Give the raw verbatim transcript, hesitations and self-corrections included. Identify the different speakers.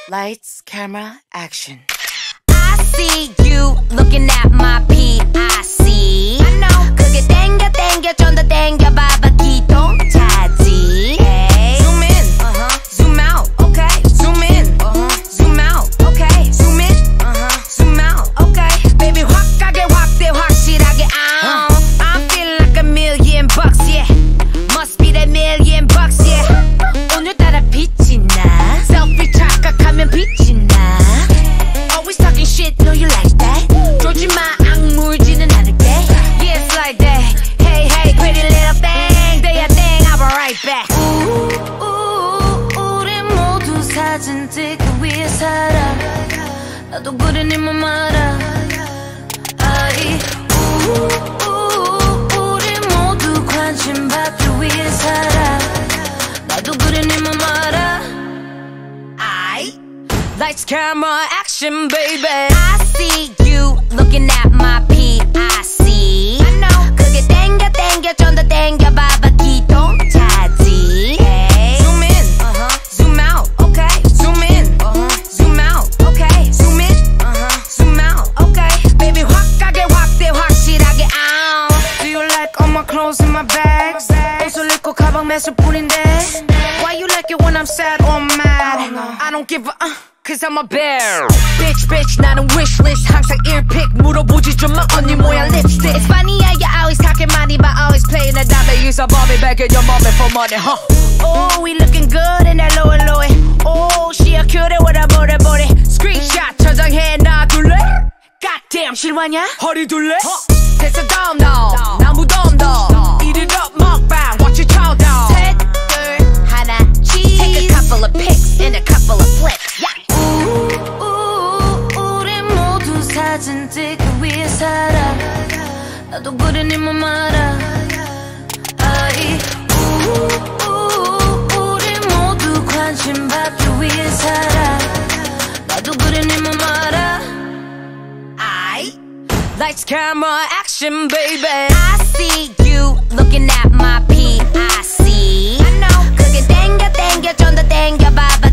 Speaker 1: Lights, camera, action.
Speaker 2: I see you looking at my P I C. I know. 그게 땡겨 땡겨 좀 더 땡겨 봐봐 기동 차지. Hey. Zoom in, uh-huh. Zoom out, okay. Zoom in, uh-huh. Zoom out, okay. Zoom in, uh-huh. Zoom out, okay. Baby 확 가게 확대 확실하게. Uh. I'm feeling like a million bucks, yeah. Must be that million bucks, yeah. 오늘따라 빛이 나. Selfie 착각하면 빛이 나. Always talking shit, know you like that. 쫄지 마, 악물지는 않을게. Yeah, it's like that. Hey, hey, pretty little thing. Do your thing, I'll be right back. 우, 우리 모두 사진 찍기 위해 살아. 나도 그래 네 맘 알아. 아이, 우, 우리 모두 관심 받기 위해 살아. 나도 그래 네 맘 알아. 아이. Lights, camera, action, baby. I see you looking at my P I C. I know. 그게 땡겨 땡겨 좀 더 땡겨 봐봐 기동 차지. Hey. Zoom in, uh-huh. Zoom out, okay. Zoom in, uh-huh. Zoom out, okay. Zoom in, uh-huh. Zoom out, okay. Baby 확 가게 확대 확실하게. Ow.
Speaker 1: Do you like all my clothes in my bags? 옷을 입고 가방 매실 뿐인데. Why you like it when I'm sad or mad? I don't give a uh. Cause I'm a bear. Bitch, bitch, 나는 wishlist. 항상 earpick 물어보지 좀 마 언니 모양 lipstick. It's funny how you always talking money but always playing the dummy. Use a bummy back in your mommy for money, huh? Oh, we looking good in that lower lower. Oh, she a cutie with a booty booty. Screenshot 저장해 놔둘래? Goddamn 실화냐? 허리 둘래? 됐어 dumb dumb. 나 무덤덤. Eat it up 먹방. Watch your chow down.
Speaker 2: 셋, 둘, 하나, cheese. Take a couple of pics and a couple of flips. Yeah.
Speaker 3: 사진 찍기 위해 살아. 나도 그래 네 맘 알아. 아이, 우, 우, 우리 모두 관심 받기 위해 살아. 나도 그래 네 맘 알아.
Speaker 2: I
Speaker 1: Lights, camera, action, baby.
Speaker 2: I see you looking at my P I C. I know. 그게 땡겨 땡겨 좀 더 땡겨 봐봐